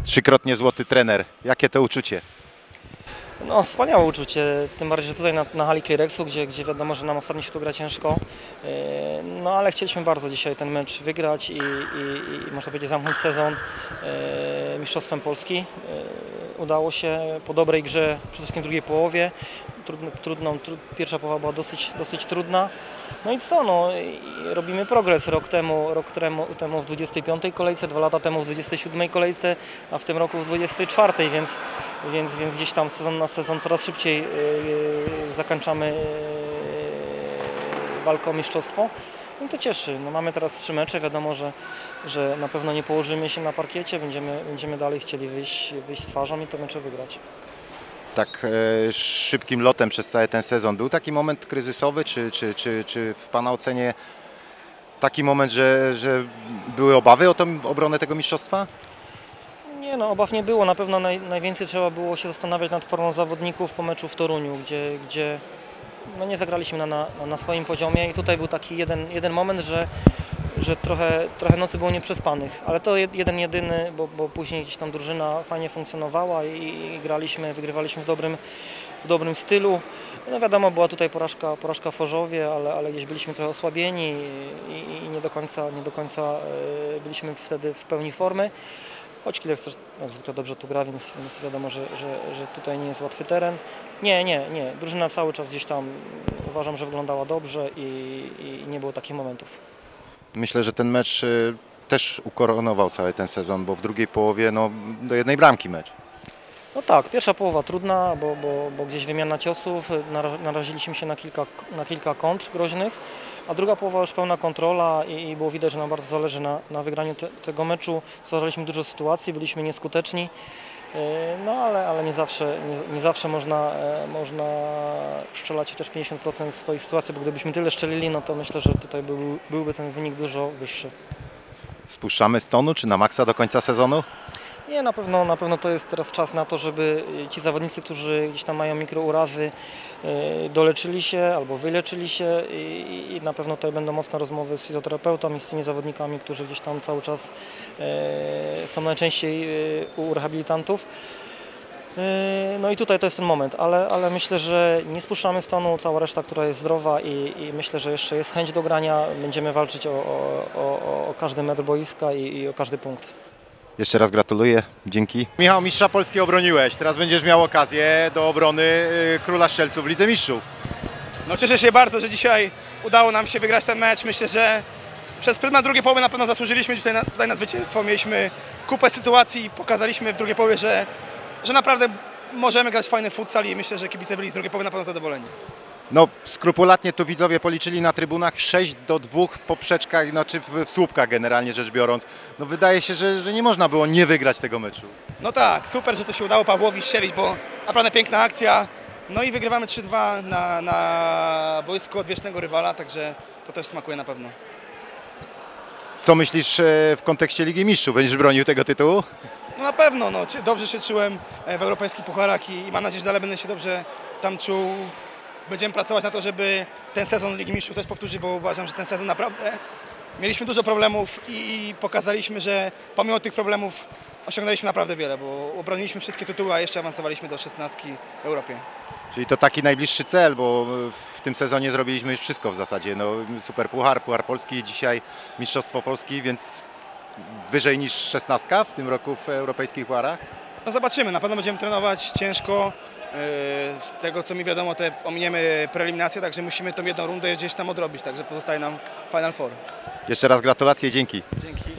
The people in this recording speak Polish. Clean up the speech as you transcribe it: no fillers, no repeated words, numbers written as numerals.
Trzykrotnie złoty trener. Jakie to uczucie? No, wspaniałe uczucie, tym bardziej, że tutaj na hali Clearexu, gdzie wiadomo, że nam ostatnio się tu gra ciężko. No ale chcieliśmy bardzo dzisiaj ten mecz wygrać i można powiedzieć zamknąć sezon mistrzostwem Polski. Udało się po dobrej grze, przede wszystkim w drugiej połowie. Pierwsza połowa była dosyć trudna. No i co, no, robimy progres. Rok temu w 25. kolejce, 2 lata temu w 27. kolejce, a w tym roku w 24. Więc gdzieś tam sezon na sezon coraz szybciej zakończamy walkę o mistrzostwo. No to cieszy. No, mamy teraz 3 mecze, wiadomo, że na pewno nie położymy się na parkiecie, będziemy dalej chcieli wyjść z twarzą i te mecze wygrać. Tak szybkim lotem przez cały ten sezon. Był taki moment kryzysowy, czy w Pana ocenie taki moment, że były obawy o tą obronę tego mistrzostwa? Nie, no obaw nie było. Na pewno najwięcej trzeba było się zastanawiać nad formą zawodników po meczu w Toruniu, gdzie no nie zagraliśmy na swoim poziomie i tutaj był taki jeden moment, że trochę nocy było nieprzespanych, ale to jedyny, bo później gdzieś tam drużyna fajnie funkcjonowała i graliśmy, wygrywaliśmy w dobrym stylu. No wiadomo, była tutaj porażka w Chorzowie, ale gdzieś byliśmy trochę osłabieni i nie do końca byliśmy wtedy w pełni formy. Choć Kilex też jak zwykle dobrze tu gra, więc wiadomo, że tutaj nie jest łatwy teren. Nie. Drużyna cały czas gdzieś tam uważam, że wyglądała dobrze i nie było takich momentów. Myślę, że ten mecz też ukoronował cały ten sezon, bo w drugiej połowie no, do jednej bramki mecz. No tak, pierwsza połowa trudna, bo gdzieś wymiana ciosów, naraziliśmy się na kilka kontr groźnych, a druga połowa już pełna kontrola i było widać, że nam bardzo zależy na wygraniu tego meczu. Stwarzaliśmy dużo sytuacji, byliśmy nieskuteczni, no ale nie zawsze można strzelać chociaż 50% swoich sytuacji, bo gdybyśmy tyle strzelili, no to myślę, że tutaj byłby ten wynik dużo wyższy. Spuszczamy z tonu, czy na maksa do końca sezonu? Nie, na pewno to jest teraz czas na to, żeby ci zawodnicy, którzy gdzieś tam mają mikrourazy, doleczyli się albo wyleczyli się i na pewno tutaj będą mocne rozmowy z fizjoterapeutą i z tymi zawodnikami, którzy gdzieś tam cały czas są najczęściej u rehabilitantów. No i tutaj to jest ten moment, ale myślę, że nie spuszczamy z tonu, cała reszta, która jest zdrowa i myślę, że jeszcze jest chęć do grania, będziemy walczyć o każdy metr boiska i o każdy punkt. Jeszcze raz gratuluję, dzięki. Michał, mistrza Polski obroniłeś, teraz będziesz miał okazję do obrony Króla Strzelców w Lidze Mistrzów. No cieszę się bardzo, że dzisiaj udało nam się wygrać ten mecz. Myślę, że przez pryzmat drugiej połowy na pewno zasłużyliśmy tutaj na zwycięstwo. Mieliśmy kupę sytuacji i pokazaliśmy w drugiej połowie, że naprawdę możemy grać fajny futsal i myślę, że kibice byli z drugiej połowy na pewno zadowoleni. No skrupulatnie tu widzowie policzyli na trybunach 6-2 w poprzeczkach, znaczy w słupkach generalnie rzecz biorąc. No wydaje się, że nie można było nie wygrać tego meczu. No tak, super, że to się udało Pawłowi strzelić, bo naprawdę piękna akcja. No i wygrywamy 3-2 na boisku odwiecznego rywala, także to też smakuje na pewno. Co myślisz w kontekście Ligi Mistrzów? Będziesz bronił tego tytułu? No na pewno, no, dobrze się czułem w europejskich pucharach i mam nadzieję, że dalej będę się dobrze tam czuł. Będziemy pracować na to, żeby ten sezon Ligi Mistrzów też powtórzyć, bo uważam, że ten sezon naprawdę mieliśmy dużo problemów i pokazaliśmy, że pomimo tych problemów osiągnęliśmy naprawdę wiele, bo obroniliśmy wszystkie tytuły, a jeszcze awansowaliśmy do 16 w Europie. Czyli to taki najbliższy cel, bo w tym sezonie zrobiliśmy już wszystko w zasadzie. No, Super Puchar, Puchar Polski, dzisiaj Mistrzostwo Polski, więc wyżej niż 16 w tym roku w europejskich pucharach? No zobaczymy, na pewno będziemy trenować ciężko. Z tego co mi wiadomo, ominiemy preeliminację, także musimy tą jedną rundę gdzieś tam odrobić, także pozostaje nam Final Four. Jeszcze raz gratulacje, dzięki. Dzięki.